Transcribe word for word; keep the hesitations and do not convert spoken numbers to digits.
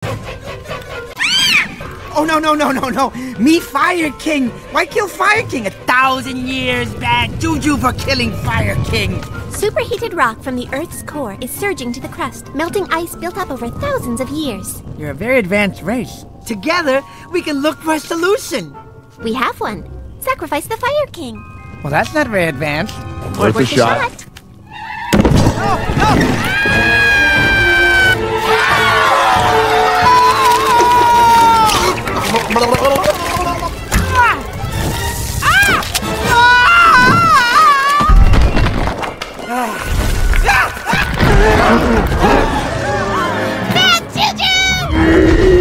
Oh, no, no, no, no, no. Me Fire King. Why kill Fire King? A thousand years bad juju for killing Fire King. Superheated rock from the Earth's core is surging to the crust, melting ice built up over thousands of years. You're a very advanced race. Together, we can look for a solution. We have one. Sacrifice the Fire King. Well, that's not very advanced. Worth a shot. shot. No, no! Bad juju!